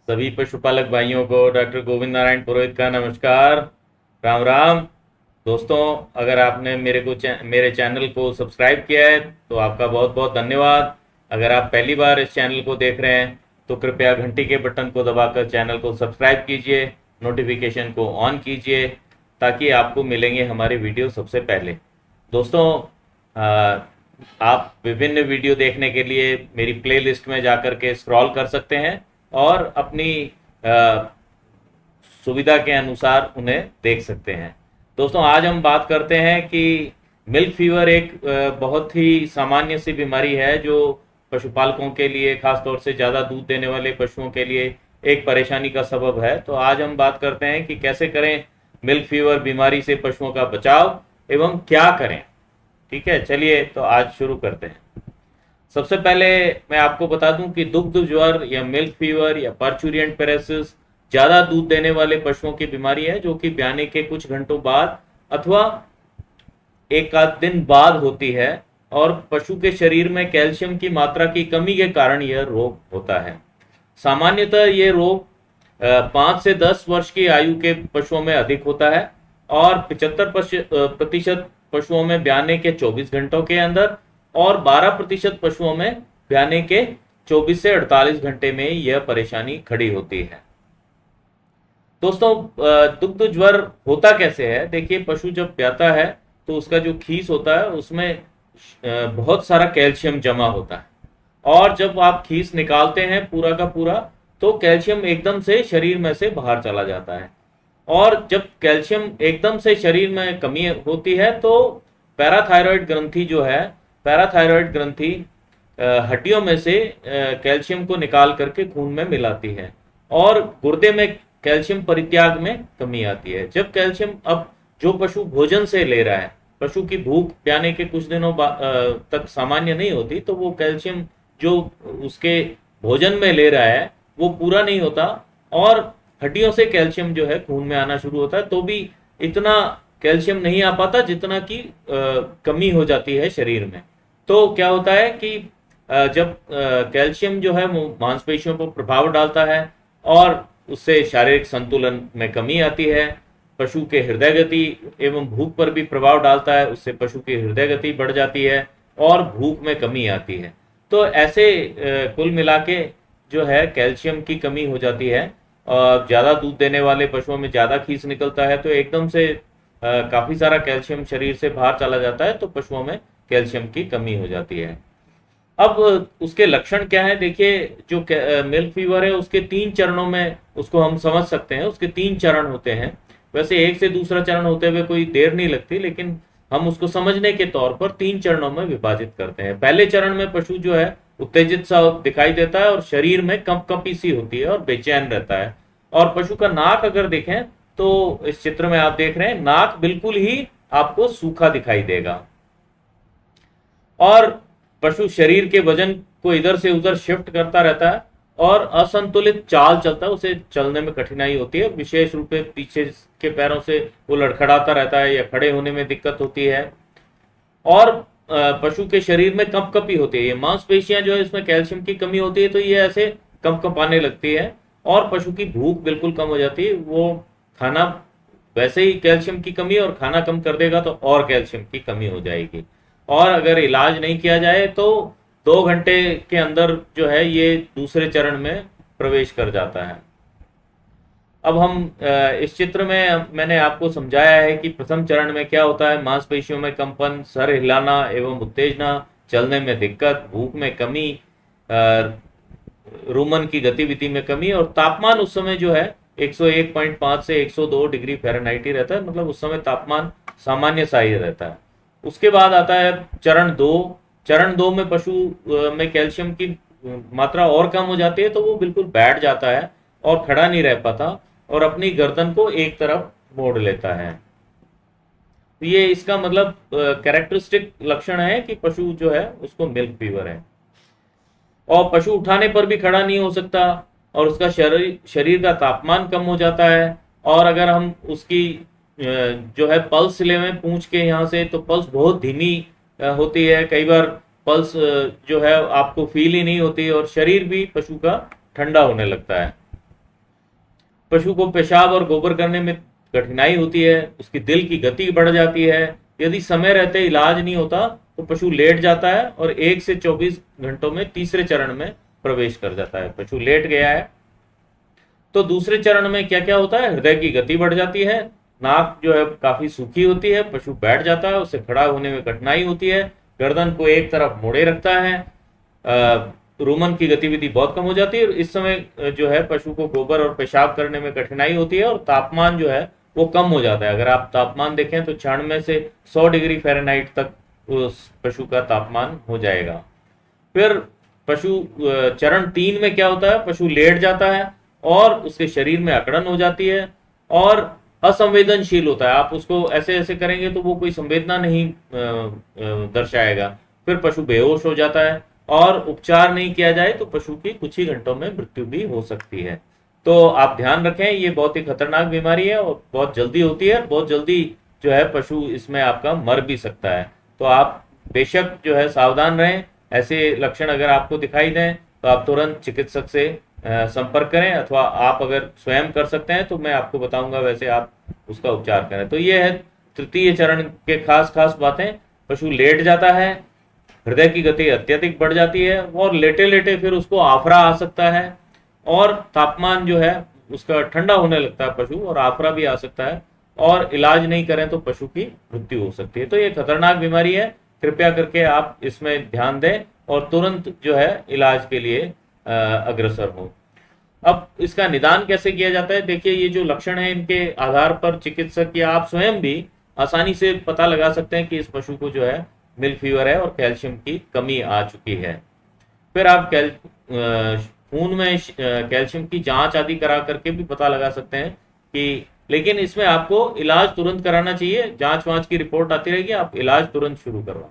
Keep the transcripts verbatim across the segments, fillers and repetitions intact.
सभी पशुपालक भाइयों को डॉक्टर गोविंद नारायण पुरोहित का नमस्कार। राम राम। दोस्तों, अगर आपने मेरे को चे, मेरे चैनल को सब्सक्राइब किया है तो आपका बहुत बहुत धन्यवाद। अगर आप पहली बार इस चैनल को देख रहे हैं तो कृपया घंटी के बटन को दबाकर चैनल को सब्सक्राइब कीजिए, नोटिफिकेशन को ऑन कीजिए ताकि आपको मिलेंगे हमारे वीडियो सबसे पहले। दोस्तों, आ, आप विभिन्न वीडियो देखने के लिए मेरी प्लेलिस्ट में जाकर के स्क्रॉल कर सकते हैं और अपनी आ, सुविधा के अनुसार उन्हें देख सकते हैं। दोस्तों, आज हम बात करते हैं कि मिल्क फीवर एक आ, बहुत ही सामान्य सी बीमारी है जो पशुपालकों के लिए, खासतौर से ज़्यादा दूध देने वाले पशुओं के लिए एक परेशानी का सबब है। तो आज हम बात करते हैं कि कैसे करें मिल्क फीवर बीमारी से पशुओं का बचाव एवं क्या करें। ठीक है, चलिए तो आज शुरू करते हैं। सबसे पहले मैं आपको बता दूं कि दुग्ध ज्वर या मिल्क फीवर या पार्चुरियंट पेरेसिस ज्यादा दूध देने वाले पशुओं की बीमारी है जो कि ब्याने के कुछ घंटों बाद अथवा एक आध दिन बाद होती है और पशु के शरीर में कैल्शियम की मात्रा की कमी के कारण यह रोग होता है। सामान्यतः ये रोग पाँच से दस वर्ष की आयु के पशुओं में अधिक होता है और पिचहत्तर प्रतिशत पशुओं में ब्याने के चौबीस घंटों के अंदर और बारह प्रतिशत पशुओं में ब्याने के चौबीस से अड़तालीस घंटे में यह परेशानी खड़ी होती है। दोस्तों, दुग्ध ज्वर होता कैसे है? देखिए, पशु जब ब्याता है तो उसका जो खीस होता है उसमें बहुत सारा कैल्शियम जमा होता है और जब आप खीस निकालते हैं पूरा का पूरा तो कैल्शियम एकदम से शरीर में से बाहर चला जाता है और जब कैल्शियम एकदम से शरीर में कमी होती है तो पैराथायरॉयड ग्रंथि जो है, पैराथायरॉयड ग्रंथि हड्डियों में से कैल्शियम को निकाल करके खून में मिलाती है और गुर्दे में कैल्शियम परित्याग में कमी आती है। जब कैल्शियम, अब जो पशु भोजन से ले रहा है, पशु की भूख ब्याने के कुछ दिनों तक सामान्य नहीं होती तो वो कैल्शियम जो उसके भोजन में ले रहा है वो पूरा नहीं होता और हड्डियों से कैल्शियम जो है खून में आना शुरू होता है तो भी इतना कैल्शियम नहीं आ पाता जितना कि कमी हो जाती है शरीर में। तो क्या होता है कि आ, जब कैल्शियम जो है वो मांसपेशियों पर प्रभाव डालता है और उससे शारीरिक संतुलन में कमी आती है, पशु के हृदय गति एवं भूख पर भी प्रभाव डालता है, उससे पशु की हृदय गति बढ़ जाती है और भूख में कमी आती है। तो ऐसे कुल मिला के जो है कैल्शियम की कमी हो जाती है और ज़्यादा दूध देने वाले पशुओं में ज़्यादा खीस निकलता है तो एकदम से काफ़ी सारा कैल्शियम शरीर से बाहर चला जाता है तो पशुओं में कैल्शियम की कमी हो जाती है। अब उसके लक्षण क्या है? देखिए, जो मिल्क फीवर है उसके तीन चरणों में उसको हम समझ सकते हैं। उसके तीन चरण होते हैं। वैसे एक से दूसरा चरण होते हुए कोई देर नहीं लगती, लेकिन हम उसको समझने के तौर पर तीन चरणों में विभाजित करते हैं। पहले चरण में पशु जो है उत्तेजित सा दिखाई देता है और शरीर में कंपकंपी सी होती है और बेचैन रहता है और पशु का नाक अगर देखें तो इस चित्र में आप देख रहे हैं, नाक बिल्कुल ही आपको सूखा दिखाई देगा और पशु शरीर के वजन को इधर से उधर शिफ्ट करता रहता है और असंतुलित चाल चलता है, उसे चलने में कठिनाई होती है। विशेष रूप से पीछे के पैरों से वो लड़खड़ाता रहता है या खड़े होने में दिक्कत होती है और पशु के शरीर में कंपकपी होती है। ये मांसपेशियां जो है इसमें कैल्शियम की कमी होती है तो ये ऐसे कंपकपाने लगती है और पशु की भूख बिल्कुल कम हो जाती है। वो खाना, वैसे ही कैल्शियम की कमी और खाना कम कर देगा तो और कैल्शियम की कमी हो जाएगी और अगर इलाज नहीं किया जाए तो दो घंटे के अंदर जो है ये दूसरे चरण में प्रवेश कर जाता है। अब हम इस चित्र में मैंने आपको समझाया है कि प्रथम चरण में क्या होता है। मांसपेशियों में कंपन, सर हिलाना एवं उत्तेजना, चलने में दिक्कत, भूख में कमी, रुमन की गतिविधि में कमी और तापमान उस समय जो है एक सौ एक पॉइंट पाँच से एक सौ दो डिग्री फ़ारेनहाइट ही रहता है, मतलब उस समय तापमान सामान्य सा ही रहता है। उसके बाद आता है चरण दो। चरण दो में पशु में कैल्शियम की मात्रा और कम हो जाती है तो वो बिल्कुल बैठ जाता है और खड़ा नहीं रह पाता और अपनी गर्दन को एक तरफ मोड़ लेता है। तो ये इसका मतलब कैरेक्टरिस्टिक लक्षण है कि पशु जो है उसको मिल्क फीवर है और पशु उठाने पर भी खड़ा नहीं हो सकता और उसका शरीर शरीर का तापमान कम हो जाता है और अगर हम उसकी जो है पल्स लेवें पूंछ के यहाँ से तो पल्स बहुत धीमी होती है। कई बार पल्स जो है आपको फील ही नहीं होती और शरीर भी पशु का ठंडा होने लगता है। पशु को पेशाब और गोबर करने में कठिनाई होती है, उसकी दिल की गति बढ़ जाती है। यदि समय रहते इलाज नहीं होता तो पशु लेट जाता है और एक से चौबीस घंटों में तीसरे चरण में प्रवेश कर जाता है। पशु लेट गया है तो दूसरे चरण में क्या क्या होता है, हृदय की गति बढ़ जाती है, नाक जो है काफी सूखी होती है, पशु बैठ जाता है, उसे खड़ा होने में कठिनाई होती है, गर्दन को एक तरफ मोड़े रखता है, रुमन की गतिविधि बहुत कम हो जाती है। इस समय जो है पशु को गोबर और पेशाब करने में कठिनाई होती है और तापमान जो है वो कम हो जाता है। अगर आप तापमान देखें तो छियानवे से सौ डिग्री फ़ारेनहाइट तक उस पशु का तापमान हो जाएगा। फिर पशु चरण तीन में क्या होता है, पशु लेट जाता है और उसके शरीर में अकड़न हो जाती है और असंवेदनशील होता है। आप उसको ऐसे ऐसे करेंगे तो वो कोई संवेदना नहीं दर्शाएगा। फिर पशु बेहोश हो जाता है और उपचार नहीं किया जाए तो पशु की कुछ ही घंटों में मृत्यु भी हो सकती है। तो आप ध्यान रखें, ये बहुत ही खतरनाक बीमारी है और बहुत जल्दी होती है, बहुत जल्दी जो है पशु इसमें आपका मर भी सकता है। तो आप बेशक जो है सावधान रहें। ऐसे लक्षण अगर आपको दिखाई दें तो आप तुरंत चिकित्सक से संपर्क करें, अथवा आप अगर स्वयं कर सकते हैं तो मैं आपको बताऊंगा वैसे आप उसका उपचार करें। तो ये है तृतीय चरण के खास खास बातें। पशु लेट जाता है, हृदय की गति अत्यधिक बढ़ जाती है और लेटे लेटे फिर उसको आफरा आ सकता है और तापमान जो है उसका ठंडा होने लगता है पशु, और आफरा भी आ सकता है, और इलाज नहीं करें तो पशु की मृत्यु हो सकती है। तो ये खतरनाक बीमारी है, कृपया करके आप इसमें ध्यान दें और तुरंत जो है इलाज के लिए अग्रसर हो। अब इसका निदान कैसे किया जाता है, देखिए ये जो लक्षण है इनके आधार पर चिकित्सक या आप स्वयं भी आसानी से पता लगा सकते हैं कि इस पशु को जो है मिल्क फीवर है और कैल्शियम की कमी आ चुकी है। फिर आप कैल खून में कैल्शियम की जांच आदि करा करके भी पता लगा सकते हैं कि, लेकिन इसमें आपको इलाज तुरंत कराना चाहिए। जांच वांच की रिपोर्ट आती रहेगी, आप इलाज तुरंत शुरू करवाएं।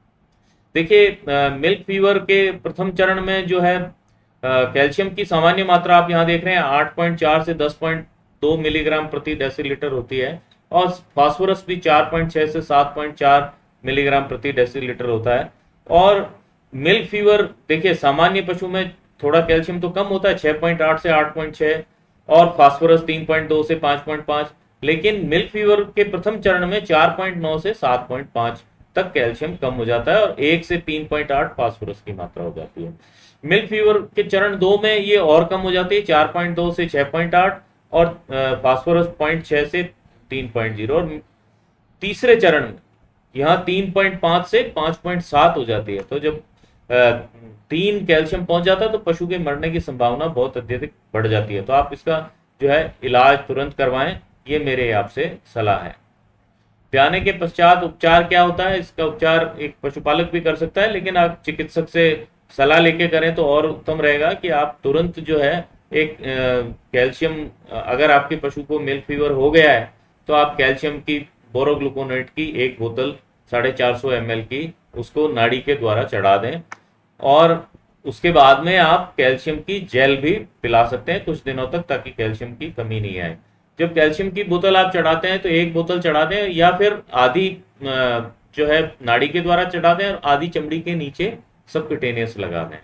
देखिए मिल्क फीवर के प्रथम चरण में जो है कैल्शियम की सामान्य मात्रा आप यहाँ देख रहे हैं आठ पॉइंट चार से दस पॉइंट दो मिलीग्राम प्रति डेसीलीटर होती है, और फास्फोरस भी चार पॉइंट छह से सात पॉइंट चार मिलीग्राम प्रति डेसीलीटर होता है। और मिल्क फीवर देखिए सामान्य पशु में थोड़ा कैल्शियम तो कम होता है, छह पॉइंट आठ से आठ पॉइंट छह, और फास्फोरस तीन पॉइंट दो से पाँच पॉइंट पाँच, लेकिन मिल्क फीवर के प्रथम चरण में चार पॉइंट नौ से सात पॉइंट पाँच तक कैल्शियम कम हो जाता है और एक से तीन पॉइंट आठ फास्फोरस की मात्रा हो जाती है। मिल्क फीवर के चरण दो में ये और कम हो जाती है, चार पॉइंट दो से छह पॉइंट आठ, और फास्फोरस पॉइंट छह से तीन पॉइंट जीरो, और तीसरे चरण में यहाँ तीन पॉइंट पाँच से पाँच पॉइंट सात हो जाती है। तो जब तीन कैल्शियम पहुंच जाता है तो पशु के मरने की संभावना बहुत अत्यधिक बढ़ जाती है। तो आप इसका जो है इलाज तुरंत करवाएं, ये मेरे आपसे सलाह है। ब्याने के पश्चात उपचार क्या होता है, इसका उपचार एक पशुपालक भी कर सकता है, लेकिन आप चिकित्सक से सलाह लेके करें तो और उत्तम रहेगा कि आप तुरंत जो है एक कैल्शियम, अगर आपके पशु को मिल्क फीवर हो गया है तो आप कैल्शियम की बोरोग्लूकोनेट की एक बोतल साढ़े चार सौ एम एल की उसको नाड़ी के द्वारा चढ़ा दें, और उसके बाद में आप कैल्शियम की जेल भी पिला सकते हैं कुछ दिनों तक, ताकि कैल्शियम की कमी नहीं आए। जब कैल्शियम की बोतल आप चढ़ाते हैं तो एक बोतल चढ़ा दें, या फिर आधी जो है नाड़ी के द्वारा चढ़ा दें और आधी चमड़ी के नीचे सबक्यूटेनियस लगा दें,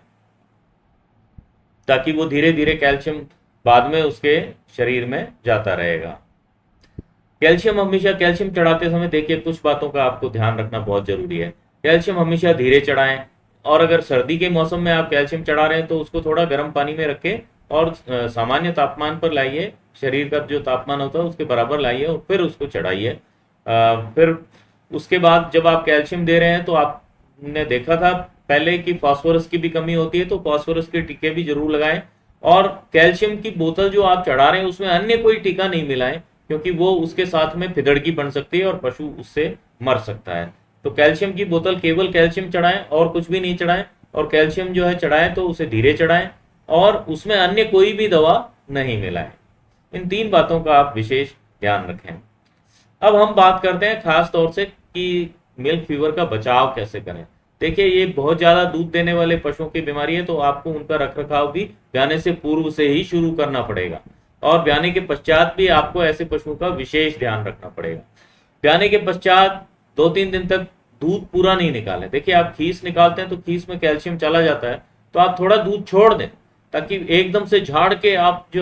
ताकि वो धीरे धीरे कैल्शियम बाद में उसके शरीर में जाता रहेगा। कैल्शियम हमेशा कैल्शियम चढ़ाते समय देखिए कुछ बातों का आपको ध्यान रखना बहुत जरूरी है। कैल्शियम हमेशा धीरे चढ़ाएं, और अगर सर्दी के मौसम में आप कैल्शियम चढ़ा रहे हैं तो उसको थोड़ा गर्म पानी में रखें और सामान्य तापमान पर लाइए, शरीर का जो तापमान होता है उसके बराबर लाइए और फिर उसको चढ़ाइए। फिर उसके बाद जब आप कैल्शियम दे रहे हैं तो आपने देखा था पहले कि फास्फोरस की भी कमी होती है, तो फास्फोरस के टीके भी जरूर लगाएं, और कैल्शियम की बोतल जो आप चढ़ा रहे हैं उसमें अन्य कोई टीका नहीं मिलाएं, क्योंकि वो उसके साथ में फिदड़की बन सकती है और पशु उससे मर सकता है। तो कैल्शियम की बोतल केवल कैल्शियम चढ़ाएं और कुछ भी नहीं चढ़ाएं, और कैल्शियम जो है चढ़ाएं तो उसे धीरे चढ़ाएं और उसमें अन्य कोई भी दवा नहीं मिलाएं। इन तीन बातों का आप विशेष ध्यान रखें। अब हम बात करते हैं खास तौर से कि मिल्क फीवर का बचाव कैसे करें। देखिए ये बहुत ज्यादा दूध देने वाले पशुओं की बीमारी है, तो आपको उनका रखरखाव भी ब्याने से पूर्व से ही शुरू करना पड़ेगा, और ब्याने के पश्चात भी आपको ऐसे पशुओं का विशेष ध्यान रखना पड़ेगा। ब्याने के पश्चात दो तीन दिन तक दूध पूरा नहीं निकालें। देखिए आप खीस निकालते हैं तो खीस में कैल्शियम चला जाता है, तो आप थोड़ा दूध छोड़ दें, ताकि एकदम से झाड़ के आप जो है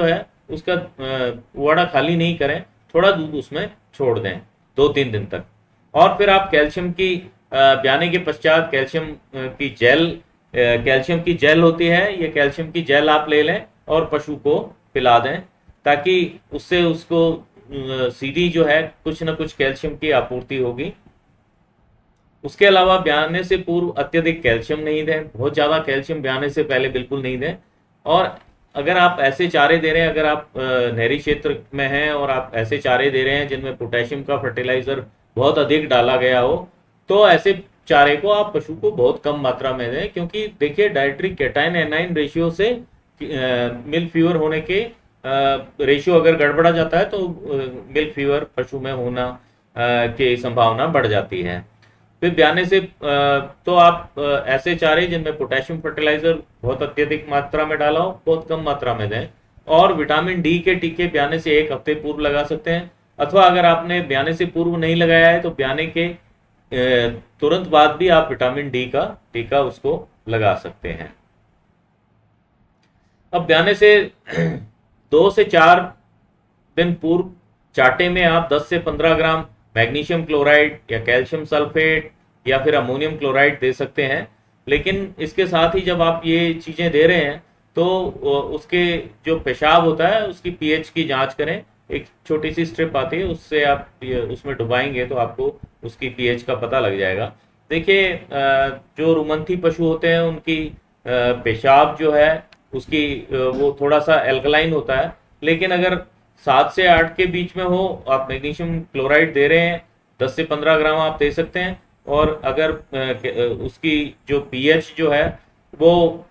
उसका वाड़ा खाली नहीं करें, थोड़ा दूध उसमें छोड़ दें दो तीन दिन तक। और फिर आप कैल्शियम की ब्याने के पश्चात कैल्शियम की जेल, कैल्शियम की जेल होती है, ये कैल्शियम की जेल आप ले लें और पशु को पिला दें, ताकि उससे उसको सीधी जो है कुछ ना कुछ कैल्शियम की आपूर्ति होगी। उसके अलावा ब्याने से पूर्व अत्यधिक कैल्शियम नहीं दें, बहुत ज्यादा कैल्शियम ब्याने से पहले बिल्कुल नहीं दें। और अगर आप ऐसे चारे दे रहे हैं, अगर आप नहरी क्षेत्र में हैं और आप ऐसे चारे दे रहे हैं जिनमें पोटेशियम का फर्टिलाइजर बहुत अधिक डाला गया हो, तो ऐसे चारे को आप पशु को बहुत कम मात्रा में दें, क्योंकि देखिए डाइटरी कैटाइन एनाइन रेशियो से मिल्क फीवर होने के रेशियो अगर गड़बड़ा जाता है तो मिल्क फीवर पशु में होना की संभावना बढ़ जाती है। फिर ब्याने से तो आप ऐसे चारे जिनमें पोटेशियम फर्टिलाइजर बहुत अत्यधिक मात्रा में डाला हो, बहुत कम मात्रा में दें। और विटामिन डी के टीके ब्याने से एक हफ्ते पूर्व लगा सकते हैं, अथवा अगर आपने ब्याने से पूर्व नहीं लगाया है तो ब्याने के तुरंत बाद भी आप विटामिन डी का टीका उसको लगा सकते हैं। अब ब्याने से दो से चार दिन पूर्व चाटे में आप दस से पंद्रह ग्राम मैग्नीशियम क्लोराइड या कैल्शियम सल्फेट या फिर अमोनियम क्लोराइड दे सकते हैं। लेकिन इसके साथ ही जब आप ये चीजें दे रहे हैं तो उसके जो पेशाब होता है उसकी पीएच की जांच करें। एक छोटी सी स्ट्रिप आती है, उससे आप उसमें डुबाएंगे तो आपको उसकी पीएच का पता लग जाएगा। देखिए जो रुमंथी पशु होते हैं उनकी पेशाब जो है उसकी वो थोड़ा सा एल्कलाइन होता है, लेकिन अगर सात से आठ के बीच में हो, आप मैग्नीशियम क्लोराइड दे रहे हैं, दस से पंद्रह ग्राम आप दे सकते हैं। और अगर उसकी जो पीएच जो है वो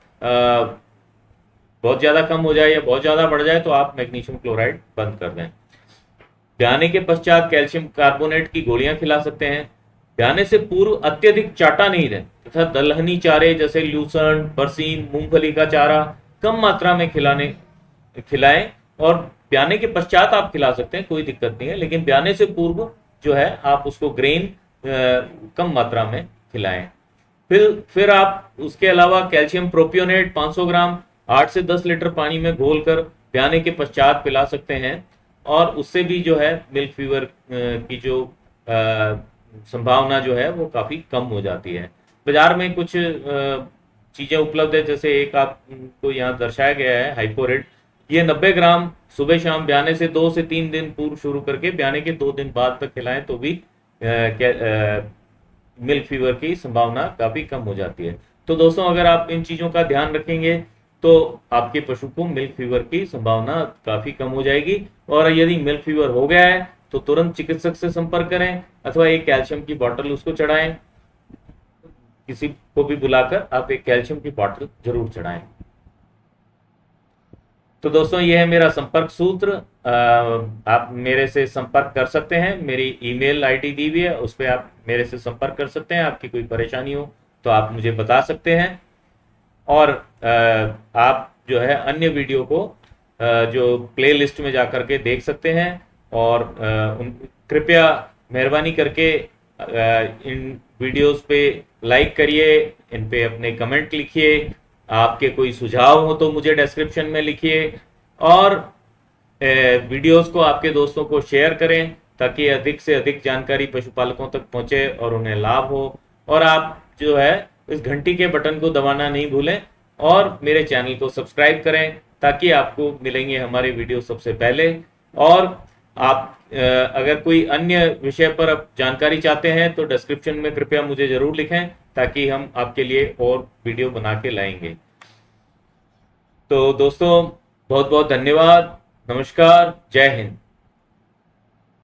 बहुत ज्यादा कम हो जाए या बहुत ज्यादा बढ़ जाए तो आप मैग्नीशियम क्लोराइड बंद कर दें। ब्याने के पश्चात कैल्शियम कार्बोनेट की गोलियां खिला सकते हैं। ब्याने से पूर्व अत्यधिक चाटा नहीं दें तथा दलहनी चारे जैसे ल्यूसर्न, बरसीन, मूंगफली का चारा कम मात्रा में खिलाने खिलाएं। और ब्याने के पश्चात आप खिला सकते हैं, कोई दिक्कत नहीं है, लेकिन ब्याने से पूर्व जो है आप उसको ग्रेन कम मात्रा में खिलाएं। फिर फिर आप उसके अलावा कैल्शियम प्रोपियोनेट पाँच सौ ग्राम आठ से दस लीटर पानी में घोलकर ब्याने के पश्चात पिला सकते हैं, और उससे भी जो है मिल्क फीवर की जो संभावना जो है वो काफी कम हो जाती है। बाजार में कुछ चीजें उपलब्ध है, जैसे एक आपको यहाँ दर्शाया गया है हाइपोरेट, ये नब्बे ग्राम सुबह शाम ब्याने से दो से तीन दिन पूर्व शुरू करके ब्याने के दो दिन बाद तक खिलाएं तो भी आ, आ, मिल्क फीवर की संभावना काफी कम हो जाती है। तो दोस्तों अगर आप इन चीजों का ध्यान रखेंगे तो आपके पशु को मिल्क फीवर की संभावना काफी कम हो जाएगी। और यदि मिल्क फीवर हो गया है तो तुरंत चिकित्सक से संपर्क करें, अथवा एक कैल्शियम की बोतल उसको चढ़ाएं। किसी को भी बुलाकर आप एक कैल्शियम की बोतल जरूर चढ़ाएं। तो दोस्तों ये है मेरा संपर्क सूत्र, आप मेरे से संपर्क कर सकते हैं। मेरी ईमेल आईडी दी हुई है, उस पर आप मेरे से संपर्क कर सकते हैं। आपकी कोई परेशानी हो तो आप मुझे बता सकते हैं। और आप जो है अन्य वीडियो को जो प्लेलिस्ट में जाकर के देख सकते हैं। और कृपया मेहरबानी करके इन वीडियोस पे लाइक करिए, इन पे अपने कमेंट लिखिए, आपके कोई सुझाव हो तो मुझे डिस्क्रिप्शन में लिखिए, और वीडियोस को आपके दोस्तों को शेयर करें ताकि अधिक से अधिक जानकारी पशुपालकों तक पहुंचे और उन्हें लाभ हो। और आप जो है इस घंटी के बटन को दबाना नहीं भूलें, और मेरे चैनल को सब्सक्राइब करें ताकि आपको मिलेंगे हमारे वीडियो सबसे पहले। और आप अगर कोई अन्य विषय पर आप जानकारी चाहते हैं तो डिस्क्रिप्शन में कृपया मुझे जरूर लिखें ताकि हम आपके लिए और वीडियो बना के लाएंगे। तो दोस्तों बहुत बहुत धन्यवाद, नमस्कार, जय हिंद।